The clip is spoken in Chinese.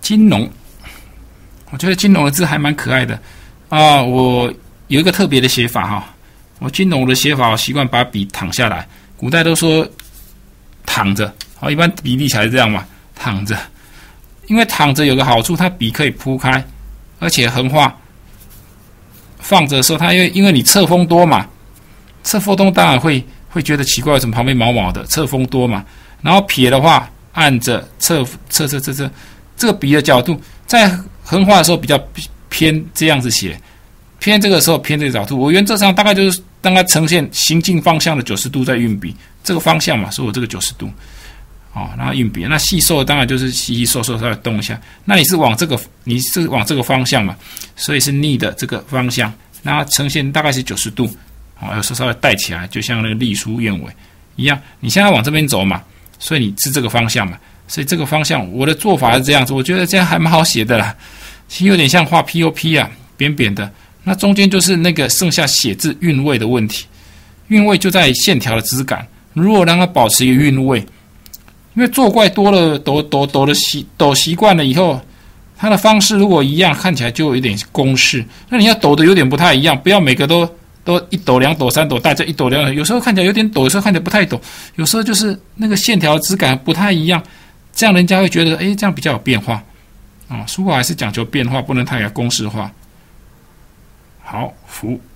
金龙，我觉得金龙的字还蛮可爱的啊。我有一个特别的写法哈，我金龙的写法，我习惯把笔躺下来。古代都说躺着，一般笔立起来是这样嘛，躺着。因为躺着有个好处，它笔可以铺开，而且横画。放着的时候，它因为你侧风多嘛，侧风多当然会觉得奇怪，为什么旁边毛毛的？侧风多嘛。然后撇的话，按着侧这个笔的角度，在横画的时候比较偏这样子写，偏这个时候偏这个角度。我原则上大概就是让它呈现行进方向的90度在运笔，这个方向嘛，所以我这个90度。然后运笔，那细瘦当然就是细细瘦瘦稍微动一下。那你是往这个方向嘛，所以是逆的这个方向，那呈现大概是90度。有时候稍微带起来，就像那个隶书燕尾一样。你现在往这边走嘛，所以你是这个方向嘛，所以这个方向我的做法是这样子，我觉得这样还蛮好写的啦。其实有点像画 POP 啊，扁扁的。那中间就是那个剩下写字韵味的问题，韵味就在线条的质感。如果让它保持一个韵味。因为作怪多了，抖习惯了以后，它的方式如果一样，看起来就有点公式。那你要抖的有点不太一样，不要每个都1抖、2抖、3抖，带着1抖、2抖，有时候看起来有点抖，有时候看起来不太抖，有时候就是那个线条的质感不太一样，这样人家会觉得，这样比较有变化书法还是讲究变化，不能太公式化。好，福。